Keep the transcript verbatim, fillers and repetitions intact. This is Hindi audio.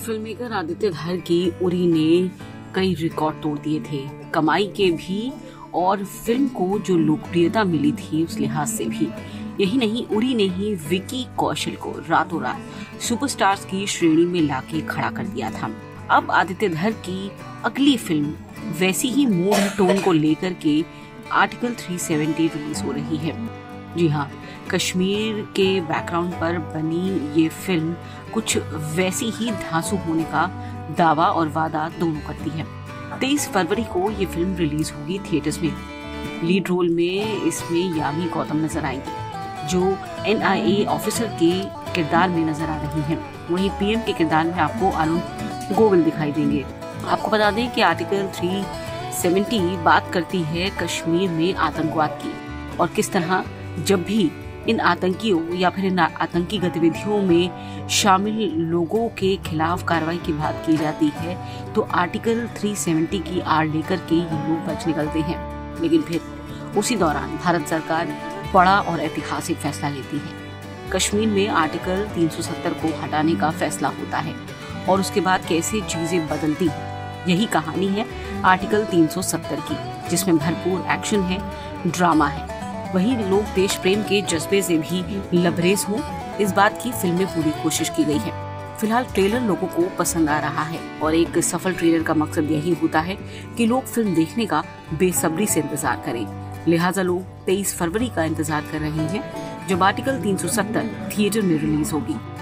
फिल्ममेकर आदित्य धर की उरी ने कई रिकॉर्ड तोड़ दिए थे, कमाई के भी और फिल्म को जो लोकप्रियता मिली थी उस लिहाज से भी। यही नहीं, उरी ने ही विकी कौशल को रातों रात सुपरस्टार्स की श्रेणी में लाके खड़ा कर दिया था। अब आदित्य धर की अगली फिल्म वैसी ही मूड टोन को लेकर के आर्टिकल तीन सौ सत्तर रिलीज हो रही है। जी हाँ, कश्मीर के बैकग्राउंड पर बनी ये फिल्म कुछ वैसी ही धांसू होने का दावा और वादा दोनों करती है। तेईस फरवरी को ये फिल्म रिलीज होगी थिएटर्स में। लीड रोल में इसमें यामी गौतम नजर आएंगी, जो एन आई ए ऑफिसर के किरदार में नजर आ रही हैं। वहीं पी एम के किरदार में आपको अरुण गोविल दिखाई देंगे। आपको बता दें कि आर्टिकल तीन सौ सत्तर बात करती है कश्मीर में आतंकवाद की, और किस तरह जब भी इन आतंकियों या फिर इन आतंकी गतिविधियों में शामिल लोगों के खिलाफ कार्रवाई की बात की जाती है तो आर्टिकल तीन सौ सत्तर की आड़ लेकर के ये लोग बच निकलते हैं। लेकिन फिर उसी दौरान भारत सरकार बड़ा और ऐतिहासिक फैसला लेती है। कश्मीर में आर्टिकल तीन सौ सत्तर को हटाने का फैसला होता है और उसके बाद कैसे चीजें बदलती हैं, यही कहानी है आर्टिकल तीन सौ सत्तर की, जिसमें भरपूर एक्शन है, ड्रामा है। वहीं लोग देश प्रेम के जज्बे से भी लबरेज हों, इस बात की फिल्म में पूरी कोशिश की गई है। फिलहाल ट्रेलर लोगों को पसंद आ रहा है और एक सफल ट्रेलर का मकसद यही होता है कि लोग फिल्म देखने का बेसब्री से इंतजार करें। लिहाजा लोग तेईस फरवरी का इंतजार कर रहे हैं जब आर्टिकल तीन सौ सत्तर थिएटर में रिलीज होगी।